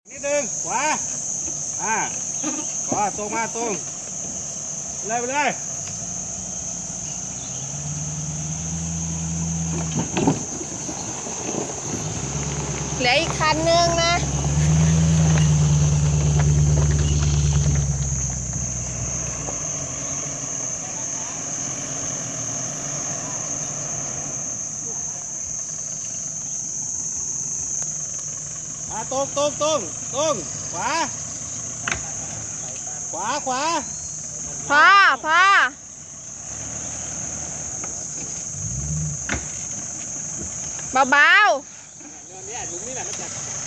นิดนึงขวาขวาตรงมาตรงเลยไปเลยเหลืออีกคันนึงนะตรงขวาพอเบาเนี่ยหลุมนี่แหละมันจะ